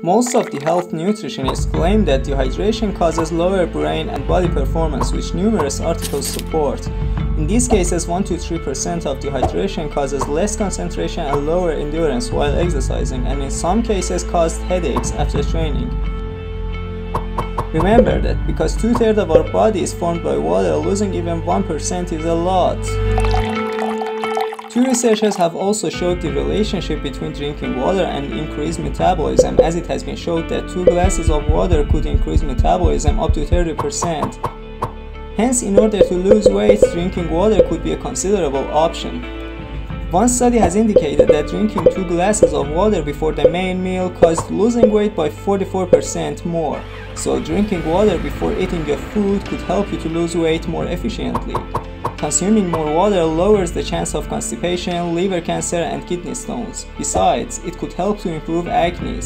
Most of the health nutritionists claim that dehydration causes lower brain and body performance, which numerous articles support. In these cases, 1–3% of dehydration causes less concentration and lower endurance while exercising, and in some cases caused headaches after training. Remember that because 2/3 of our body is formed by water, losing even 1% is a lot. Two researchers have also showed the relationship between drinking water and increased metabolism, as it has been shown that 2 glasses of water could increase metabolism up to 30%. Hence, in order to lose weight, drinking water could be a considerable option. One study has indicated that drinking 2 glasses of water before the main meal caused losing weight by 44% more. So drinking water before eating your food could help you to lose weight more efficiently. Consuming more water lowers the chance of constipation, liver cancer, and kidney stones. Besides, it could help to improve acne.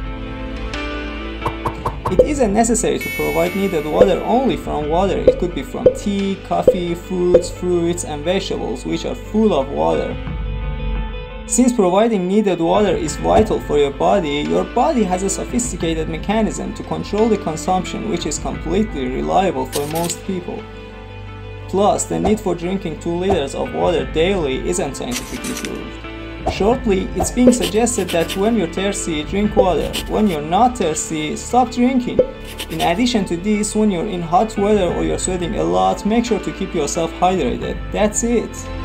It isn't necessary to provide needed water only from water. It could be from tea, coffee, foods, fruits, and vegetables, which are full of water. Since providing needed water is vital for your body has a sophisticated mechanism to control the consumption, which is completely reliable for most people. Plus, the need for drinking 2 liters of water daily isn't scientifically proved. Shortly, it's being suggested that when you're thirsty, drink water. When you're not thirsty, stop drinking. In addition to this, when you're in hot weather or you're sweating a lot, make sure to keep yourself hydrated. That's it.